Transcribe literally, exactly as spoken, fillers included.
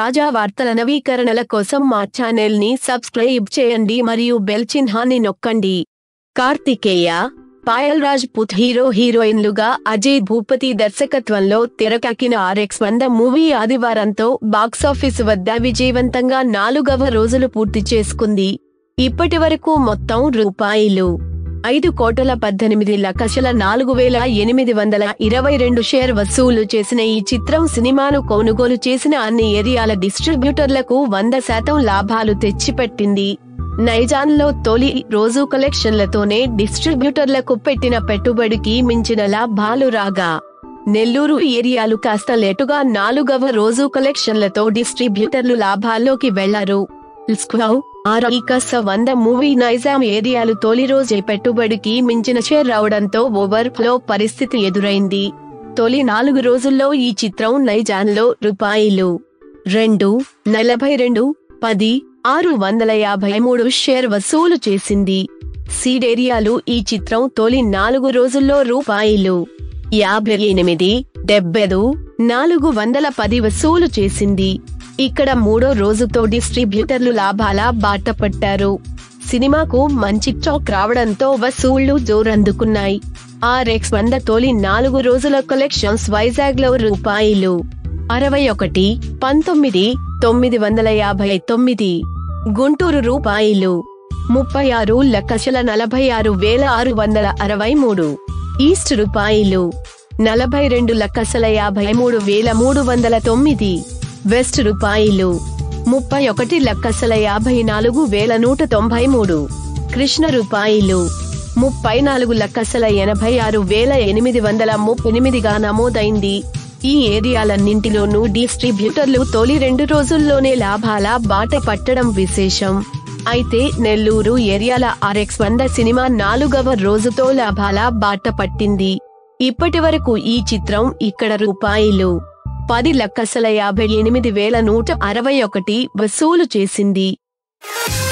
తాజా వార్తల నవీకరణల కోసం మా ఛానల్ ని సబ్స్క్రైబ్ చేయండి మరియు బెల్ చిహ్నాన్ని నొక్కండి. కార్తికేయ, పాయల్ రాజ్ పుత్ హీరో హీరోయిన్లుగా అజయ్ భూపతి దర్శకత్వంలో తెరకెక్కిన ఆర్ఎక్స్ వంద మూవీ ఆదివారంతో బాక్సాఫీసు వద్ద విజయవంతంగా నాలుగవ రోజులు పూర్తి చేసుకుంది. ఇప్పటివరకు మొత్తం రూపాయలు ఐదు కోట్ల పద్దెనిమిది లక్షల నాలుగు వేల ఎనిమిది వందల ఇరవై రెండు షేర్ వసూలు చేసిన ఈ చిత్రం సినిమాను కొనుగోలు చేసిన అన్ని ఏరియాల డిస్ట్రిబ్యూటర్లకు వంద శాతం లాభాలు తెచ్చిపెట్టింది. నైజాంలో తొలి రోజు కలెక్షన్లతోనే డిస్ట్రిబ్యూటర్లకు పెట్టిన పెట్టుబడికి మించిన లాభాలు రాగా, నెల్లూరు ఏరియాలు కాస్త లేటుగా నాలుగవ రోజు కలెక్షన్లతో డిస్ట్రిబ్యూటర్లు లాభాల్లోకి వెళ్లారు. ఆర్ఎక్స్ వంద మూవీ నైజాం ఏరియాలు తొలి రోజే పెట్టుబడికి మించిన షేర్ రావడంతో ఓవర్ ఫ్లో పరిస్థితి ఎదురైంది. తొలి నాలుగు రోజుల్లో ఈ చిత్రం నైజాంలో రూపాయలు రెండు నలభై రెండు పది ఆరు వందల యాభై మూడు షేర్ వసూలు చేసింది. సీడ్ ఏరియాలు ఈ చిత్రం తొలి నాలుగు రోజుల్లో రూపాయలు యాభై ఎనిమిది డెబ్బై నాలుగు వందల పది వసూలు చేసింది. ఇక్కడ మూడో రోజుతో డిస్ట్రిబ్యూటర్లు లాభాల బాట పట్టారు. సినిమాకు మంచి టాక్ రావడంతో వసూళ్లు జోరందుకున్నాయి. ఆర్ఎక్స్ వంద తొలి నాలుగు రోజుల కలెక్షన్స్ వైజాగ్ లో రూపాయలు అరవై ఒకటి పంతొమ్మిది తొమ్మిది వందల యాభై తొమ్మిది, గుంటూరు రూపాయలు ముప్పై ఆరు లక్షల నలభై ఆరు వేల ఆరు వందల అరవై మూడు, ఈస్ట్ రూపాయలు నలభై రెండు లక్షల యాభై మూడు వేల మూడు వందల తొమ్మిది, వెస్ట్ రూపాయలు ముప్పై ఒకటి లక్షల యాభై నాలుగు వేల నూట తొంభై మూడు, కృష్ణ రూపాయలు ముప్పై నాలుగు లక్షల ఎనభై ఆరు వేల ఎనిమిది వందల ముప్పై ఎనిమిదిగా నమోదైంది. ఈ ఏరియాలన్నింటిలోనూ డిస్ట్రిబ్యూటర్లు తొలి రెండు రోజుల్లోనే లాభాల బాట పట్టడం విశేషం. అయితే నెల్లూరు ఏరియాల ఆర్ఎక్స్ వంద సినిమా నాలుగవ రోజుతో లాభాల బాట పట్టింది. ఇప్పటి వరకు ఈ చిత్రం ఇక్కడ రూపాయలు పది లక్షల యాభై ఎనిమిది వేల నూట అరవై ఒకటి వసూలు చేసింది.